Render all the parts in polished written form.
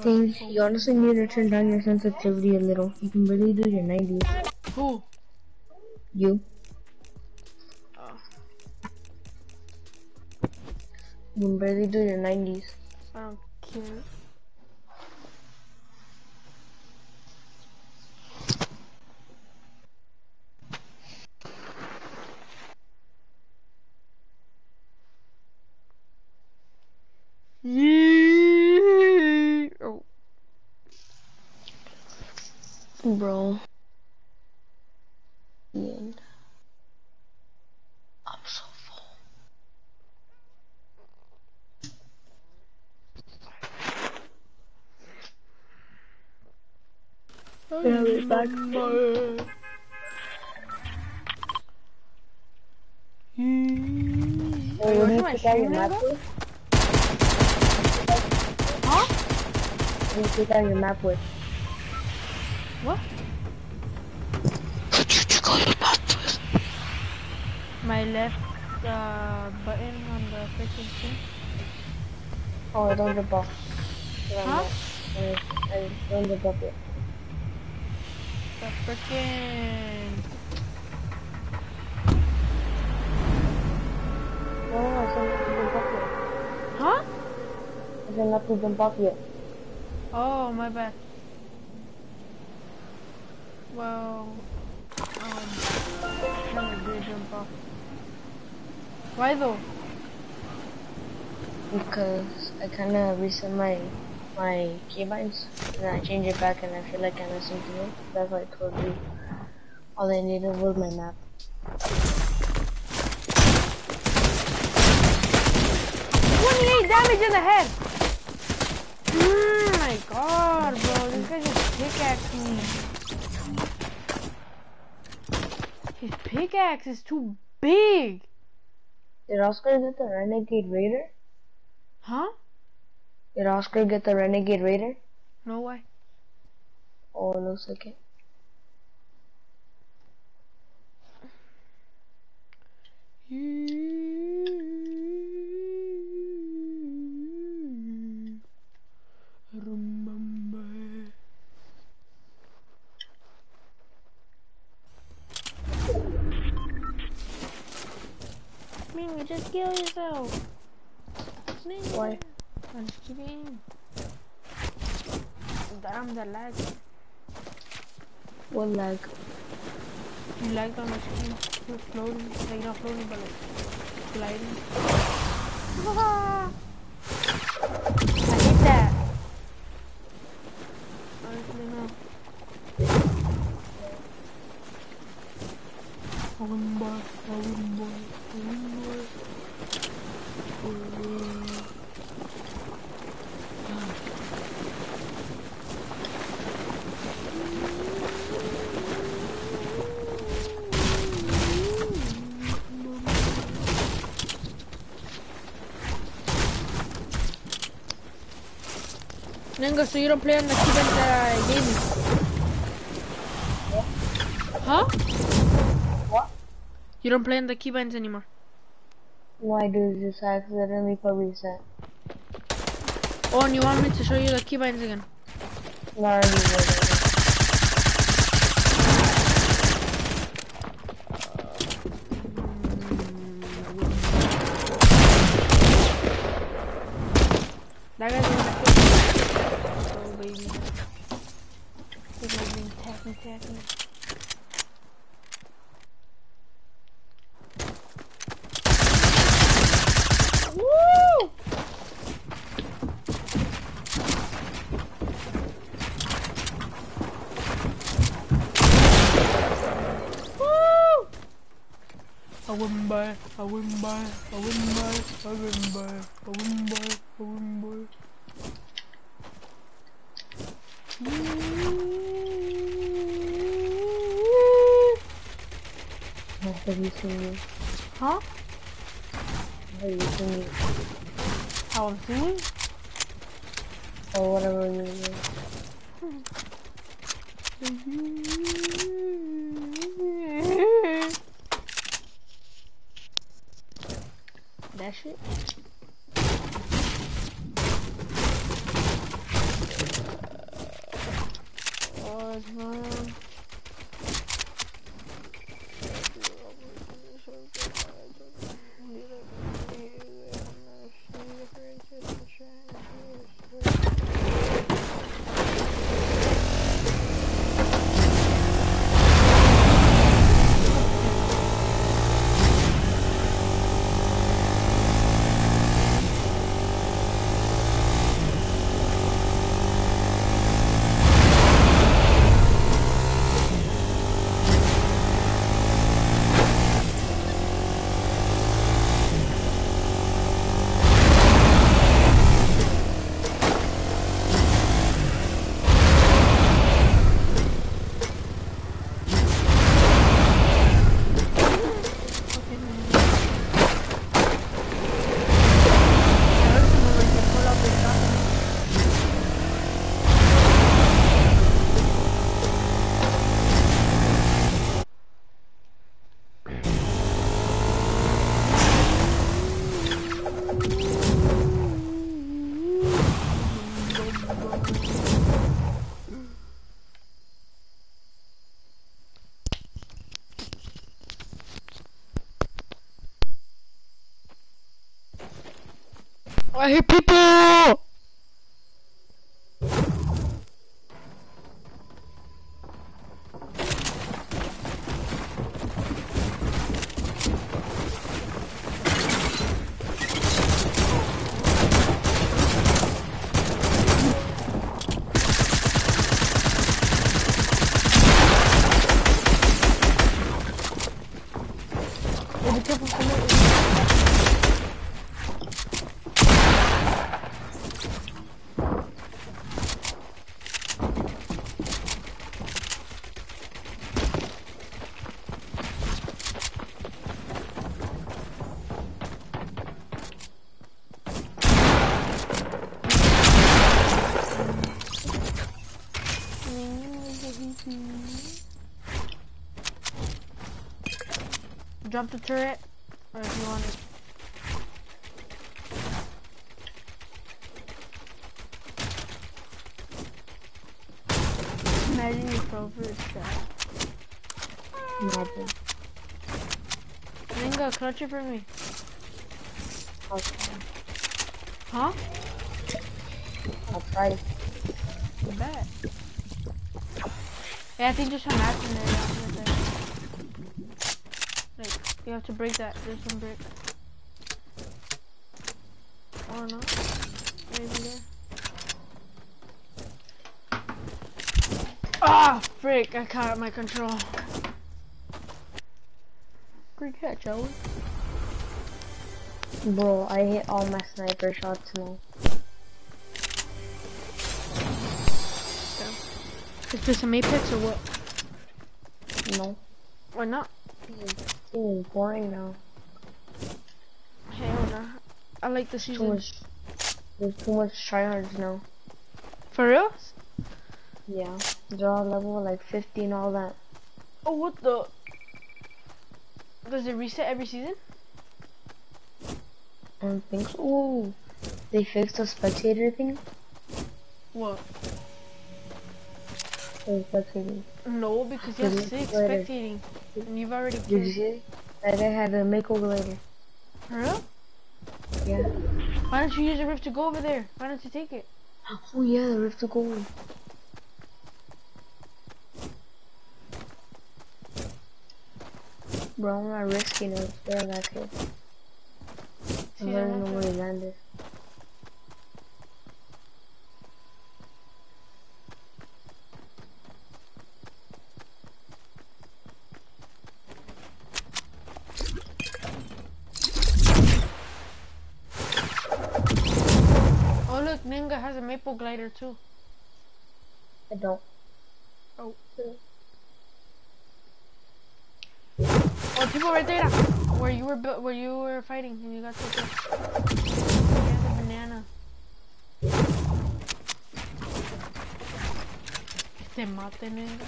King, you honestly need to turn down your sensitivity a little. You can barely do your 90s. Who? You. Oh. You can barely do your 90s. I don't care. Yeah. Oh. Bro. I'm so full. Yeah, we're back. Are you watching my stream, map Ningo? with? Huh? What do you take out your map with? What? What did you take out your map with? My left button on the freaking thing. Oh, don't jump off. Huh? Don't jump off yet. The freaking. No, I said not to jump off yet. Huh? I said not to jump off yet. Oh, my bad. Well, kind of did jump off. Why though? Because I kind of reset my keybinds and then I changed it back and I feel like I missed something else. That's why I told you all I needed was my map. 28 damage in the head! Oh my god, bro. This guy just pickaxed me. His pickaxe is too big. Did Oscar get the Renegade Raider? Huh? Did Oscar get the Renegade Raider? No way. Oh, it looks like it. Remember. Mingo, just kill yourself. Mingo. Why? I'm just kidding. Damn, the lag. What lag? You lagged on the screen. You're floating. Like not floating, but like gliding. I hate that. Honestly, no. Ningo, so you don't play on the keyboard that I gave you? Huh? What? You don't play on the keybinds anymore? No, I do. Just accidentally put reset. Oh, and you want me to show you the keybinds again? No, I already did. That guy's in the keybind. Oh, baby. This guy's being tacky. Woo! Woo! I wouldn't buy. Have you seen me? Huh? Have you seen me? How I'm singing? Or whatever you mean. That shit? guys know. I hate people! Drop the turret, or if you want it. Imagine you fell for a shot. Imagine. Ninga, clutch it for me. Okay. Huh? I'll try. I bet. Yeah, I think there's some mats in there. Yeah, right there. Like, you have to break that. There's some brick. Or not. Maybe there. Ah, frick! I caught my control. Good catch, Owen. Bro, I hit all my sniper shots now. Is this some Apex or what? No. Why not? It's boring now. Hell no. I like the season. There's too much tryhards now. For real? Yeah. They're all level like 50 and all that. Oh, what the? Does it reset every season? I don't think so. Ooh. They fixed the spectator thing? What? The spectator. No, because you have 6 spectating. And you've already Did you killed. see? That they had a makeover later. For real? Yeah. Why don't you use the rift to go over there? Why don't you take it? Oh yeah, the rift to gold. Bro, I'm not risking it. There, that kid. I don't even know where he landed. Oh look, Ninga has a maple glider too. I don't. Oh. Oh, people right there. Where you were fighting and you got to the banana. Te mate, Ninga.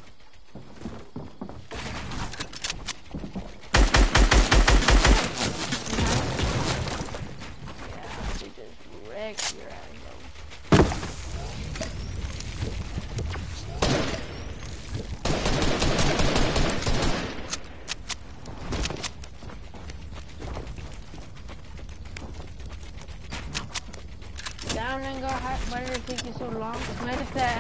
Yeah, they just wrecked your ass, bro. long. Muérete.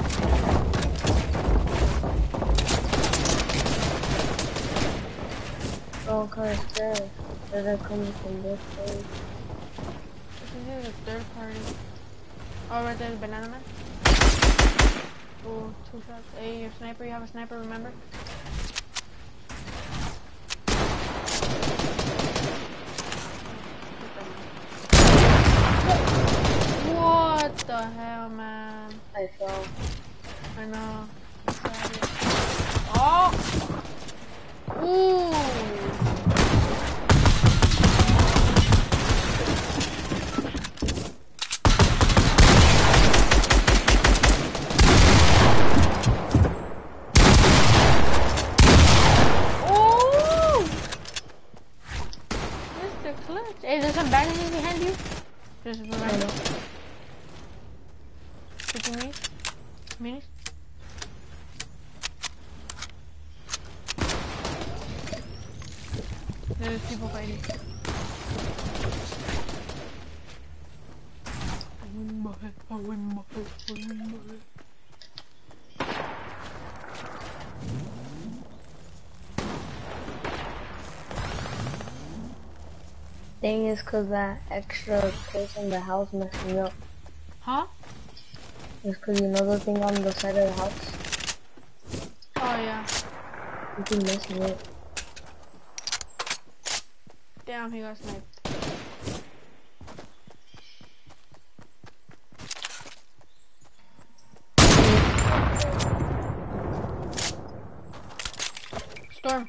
Oh, kind of scared. They're coming from this way. This is a third party. Oh, right there's Banana Man. Oh, 2 shots. Hey, your sniper, you have a sniper, remember? What the hell, man? I fell. I know. Oh! Ooh! Hey, there's some bandages behind you. Just remember. What you need? Minis? There's people fighting. I win my head. Thing is, cause that extra place in the house messed me up. Huh? It's cause you know the thing on the side of the house? Oh yeah. You can mess me up. Damn, he got sniped. Storm.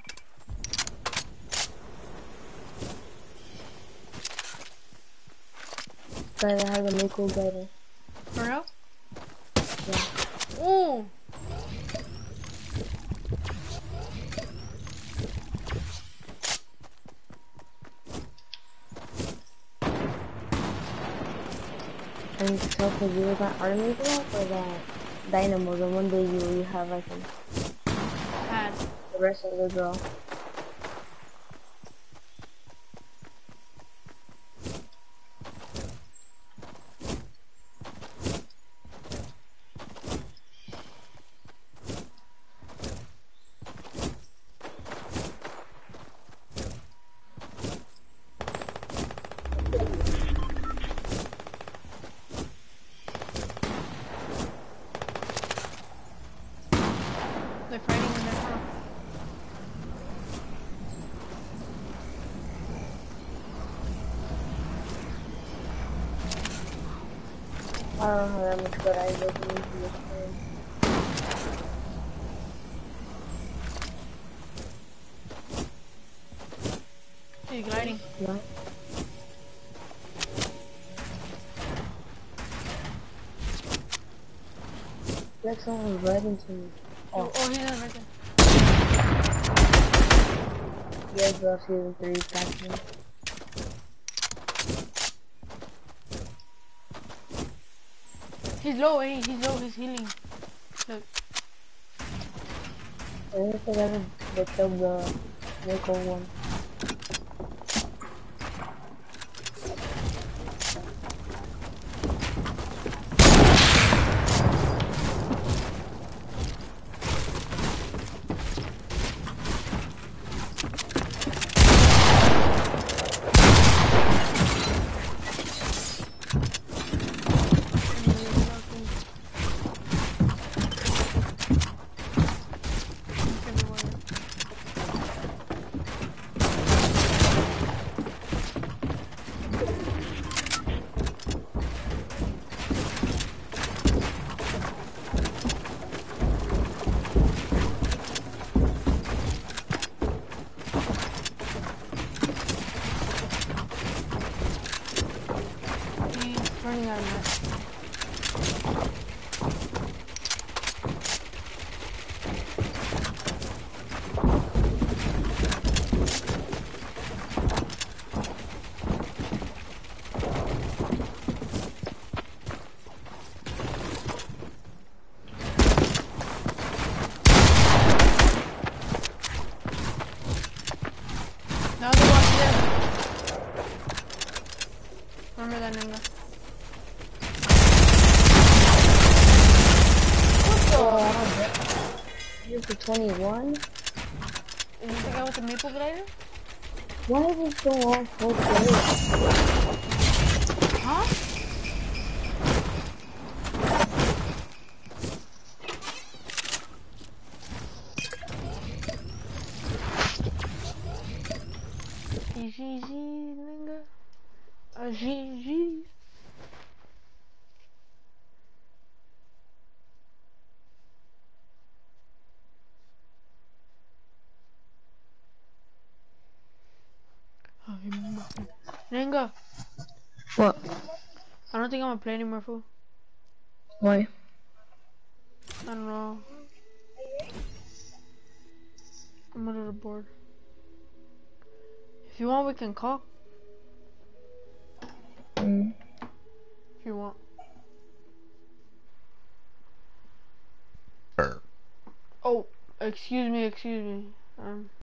Guy that has a Mako glider. For real? Yeah. Ooh! I need to tell cause you was that army block or that dynamo, the one that you have I think. Had. The rest of the draw. They're fighting in their front. I don't know how much good I was into this game. He's gliding. No? Like someone was riding to me. Oh, he's in right there. Yeah, bro, season 3 back me. He's low, hey, he's low, he's healing. Look. I don't think they killed the Mako one. to 21? Is this the guy with the maple glider? Why is it so all full play? Huh? Easy, nigga. GG. Ninga, What? I don't think I'm gonna play anymore, fool. Why? I don't know. I'm a little bored. If you want, we can call. Mm. If you want. Oh, excuse me.